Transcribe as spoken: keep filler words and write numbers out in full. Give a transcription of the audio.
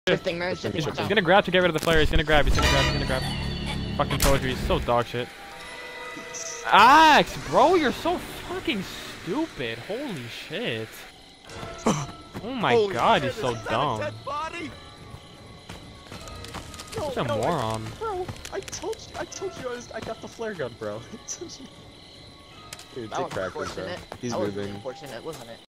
Shifting, man, shifting. He's, he's gonna grab to get rid of the flare. He's gonna grab. He's gonna grab. He's gonna grab. Fucking told you, he's so dog shit. Axe, bro, you're so fucking stupid. Holy shit. Oh my Holy god, shit, he's so is that dumb. a dead body? No, Such a no, moron. I, bro, I told you, I told you I, was, I got the flare gun, bro. Dude, That take was crackers, bro. unfortunate. He's that was moving. unfortunate, wasn't it?